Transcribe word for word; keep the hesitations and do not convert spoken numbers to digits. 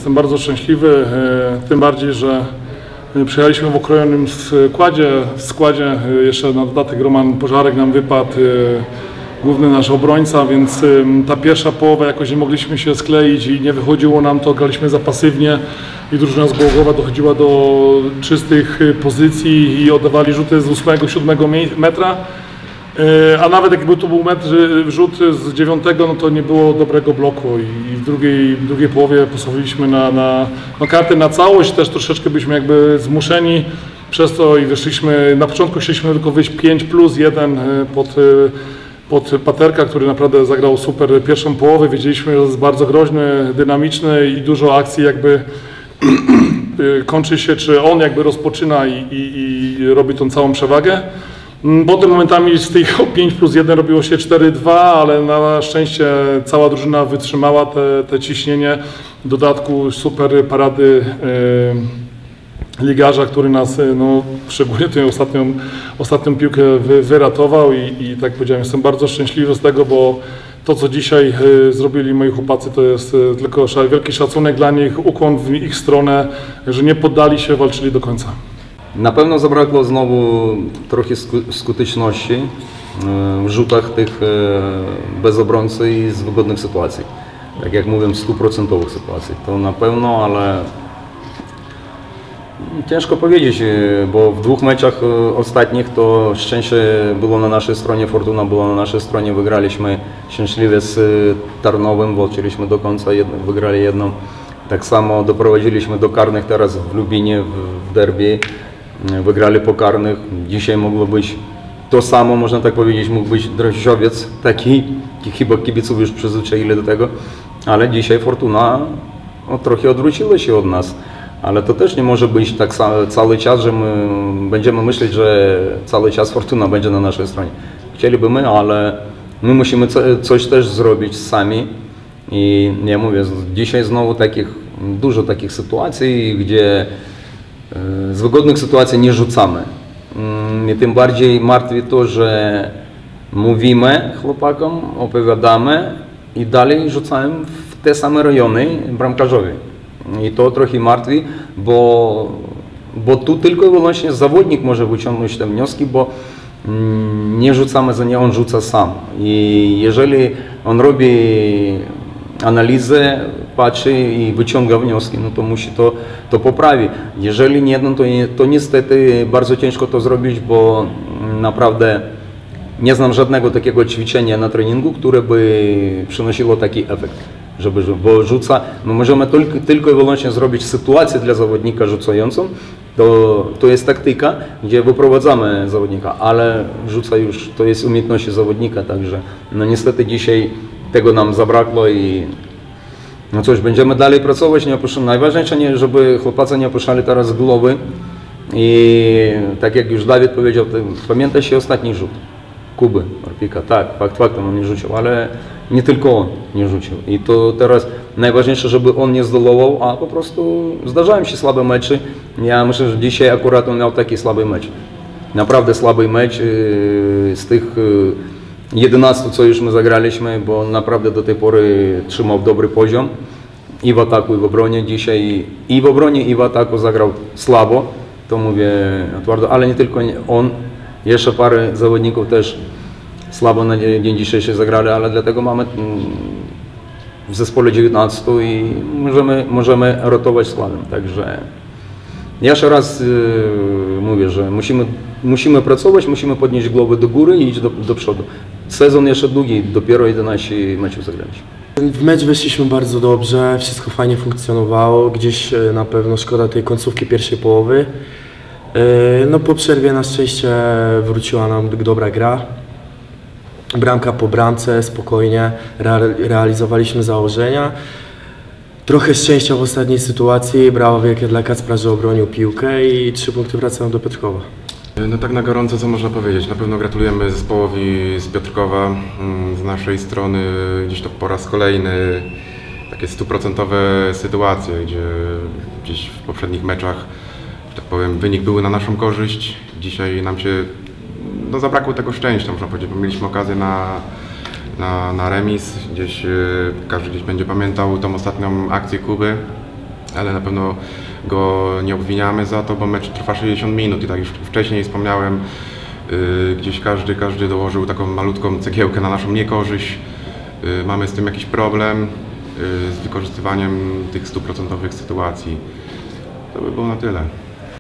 jestem bardzo szczęśliwy, tym bardziej, że przyjechaliśmy w okrojonym składzie. W składzie jeszcze na dodatek Roman Pożarek nam wypadł, główny nasz obrońca, więc ta pierwsza połowa jakoś nie mogliśmy się skleić i nie wychodziło nam to, graliśmy za pasywnie i drużyna z Głogowa dochodziła do czystych pozycji i oddawali rzuty z ósmego, siódmego metra. A nawet jakby to był metr rzut z dziewiątego, no to nie było dobrego bloku i w drugiej, w drugiej połowie postawiliśmy na, na, na kartę na całość, też troszeczkę byliśmy jakby zmuszeni przez to i wyszliśmy, na początku chcieliśmy tylko wyjść pięć plus jeden pod, pod Paterka, który naprawdę zagrał super pierwszą połowę, wiedzieliśmy, że jest bardzo groźny, dynamiczny i dużo akcji jakby kończy się, czy on jakby rozpoczyna i, i, i robi tą całą przewagę. Potem momentami z tych pięć plus jeden robiło się cztery dwa, ale na szczęście cała drużyna wytrzymała te, te ciśnienie. W dodatku super parady e, ligarza, który nas, no, szczególnie tę ostatnią, ostatnią piłkę wy, wyratował i, i tak powiedziałem, jestem bardzo szczęśliwy z tego, bo to, co dzisiaj e, zrobili moi chłopacy, to jest e, tylko wielki szacunek dla nich, ukłon w ich stronę, że nie poddali się, walczyli do końca. Na pewno zabrakło znowu trochę skuteczności w rzutach tych bez obrońcy i z wygodnych sytuacji. Tak jak mówię, stuprocentowych sytuacji. To na pewno, ale ciężko powiedzieć, bo w dwóch meczach ostatnich to szczęście było na naszej stronie, fortuna była na naszej stronie. Wygraliśmy szczęśliwie z Tarnowem, walczyliśmy do końca, wygrali jedną. Tak samo doprowadziliśmy do karnych teraz w Lubinie, w derby. Wygrali po karnych. Dzisiaj mogło być to samo, można tak powiedzieć, mógł być Drożdżowiec taki, chyba kibiców już przyzwyczaili do tego, ale dzisiaj Fortuna no, trochę odwróciła się od nas. Ale to też nie może być tak cały czas, że my będziemy myśleć, że cały czas Fortuna będzie na naszej stronie. Chcielibyśmy, ale my musimy coś też zrobić sami. I ja mówię, dzisiaj znowu takich, dużo takich sytuacji, gdzie z wygodnych sytuacji nie rzucamy. I tym bardziej martwi to, że mówimy chłopakom, opowiadamy i dalej rzucają w te same rejony bramkarzowi. I to trochę martwi, bo, bo tu tylko i wyłącznie zawodnik może wyciągnąć te wnioski, bo nie rzucamy za nie, on rzuca sam. I jeżeli on robi analizę, patrzy i wyciąga wnioski, no to musi to, to poprawić. Jeżeli nie, no to, nie, to niestety bardzo ciężko to zrobić, bo naprawdę nie znam żadnego takiego ćwiczenia na treningu, które by przynosiło taki efekt. Żeby, bo rzuca, my możemy tylko, tylko i wyłącznie zrobić sytuację dla zawodnika rzucającą, to, to jest taktyka, gdzie wyprowadzamy zawodnika, ale rzuca już, to jest umiejętności zawodnika, także no niestety dzisiaj tego nam zabrakło i no cóż, będziemy dalej pracować, nie opuszczamy. Najważniejsze, nie, żeby chłopacy nie opuszczali teraz głowy i tak jak już Dawid powiedział, pamiętaj się ostatni rzut Kuby Orpika, tak, fakt faktem on nie rzucił, ale nie tylko on nie rzucił i to teraz najważniejsze, żeby on nie zdołował, a po prostu zdarzają się słabe mecze. Ja myślę, że dzisiaj akurat on miał taki słaby mecz, naprawdę słaby mecz z tych jedenastu, co już my zagraliśmy, bo naprawdę do tej pory trzymał dobry poziom i w ataku, i w obronie. Dzisiaj i w obronie, i w ataku zagrał słabo, to mówię twardo, ale nie tylko on, jeszcze parę zawodników też słabo na dzień dzisiejszy zagrali, ale dlatego mamy w zespole dziewiętnastu i możemy, możemy rotować składem, także jeszcze raz yy, mówię, że musimy, musimy pracować, musimy podnieść głowę do góry i iść do, do przodu. Sezon jeszcze długi, dopiero jedenaście meczów zagraliśmy. W mecz weszliśmy bardzo dobrze, wszystko fajnie funkcjonowało, gdzieś na pewno szkoda tej końcówki pierwszej połowy. No po przerwie na szczęście wróciła nam dobra gra. Bramka po bramce, spokojnie realizowaliśmy założenia. Trochę szczęścia w ostatniej sytuacji, brawa wielkie dla Kacpra, że obronił piłkę i trzy punkty wracają do Piotrkowa. No tak na gorąco, co można powiedzieć? Na pewno gratulujemy zespołowi z Piotrkowa. Z naszej strony gdzieś to po raz kolejny takie stuprocentowe sytuacje, gdzie gdzieś w poprzednich meczach, że tak powiem, wynik był na naszą korzyść. Dzisiaj nam się no, zabrakło tego szczęścia, można powiedzieć, bo mieliśmy okazję na, na, na remis. Gdzieś każdy gdzieś będzie pamiętał tą ostatnią akcję Kuby. ale na pewno go nie obwiniamy za to, bo mecz trwa sześćdziesiąt minut i tak już wcześniej wspomniałem, yy, gdzieś każdy, każdy dołożył taką malutką cegiełkę na naszą niekorzyść. Yy, mamy z tym jakiś problem, yy, z wykorzystywaniem tych stuprocentowych sytuacji. To by było na tyle.